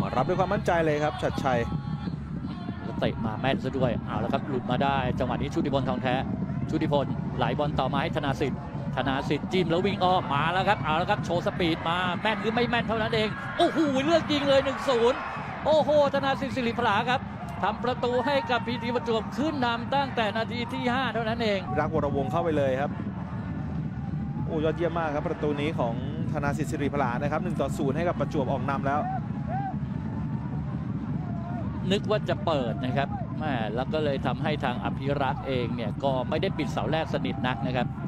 รับด้วยความมั่นใจเลยครับชัดชัยเตะมาแม่นซะด้วยเอาแล้วครับหลุดมาได้จังหวะนี้ชุติพลทองแท้ชุติพลไหลบอลต่อมาให้ธนาสิทธิ์จิ้มแล้ววิ่งอ้อมมาแล้วครับเอาแล้วครับโชว์สปีดมาแม่นหรือไม่แม่นเท่านั้นเองโอ้โหเลือกยิงเลย 1-0 โอ้โหธนาสิทธิ์สิริพลาครับทำประตูให้กับพีทีประจวบขึ้นนำตั้งแต่นาทีที่5เท่านั้นเองรักวรวงศ์เข้าไปเลยครับโอ้ยอดเยี่ยมมากครับประตูนี้ของธนาสิทธิ์สิริพลานะครับ1-0ให้กับประจวบออกนำแล้วนึกว่าจะเปิดนะครับแล้วก็เลยทำให้ทางอภิรักษ์เองเนี่ยก็ไม่ได้ปิดเสาแรกสนิทนักนะครับ